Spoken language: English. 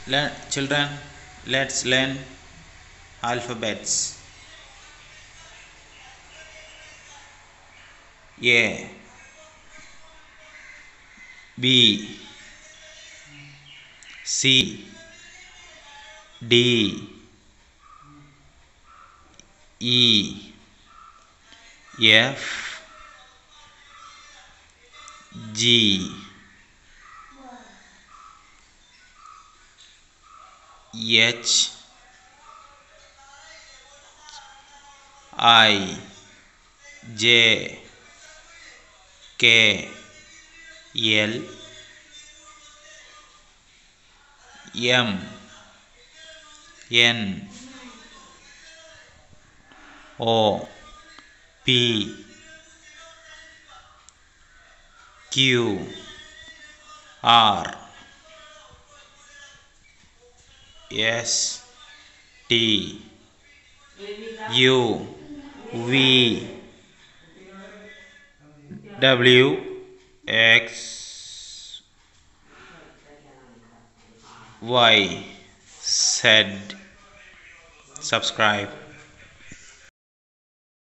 Children, let's learn alphabets. A, B, C, D, E, F, G, H, I, J, K, L, M, N, O, P, Q, R, S, T, U, V, W, X, Y, Z. Subscribe.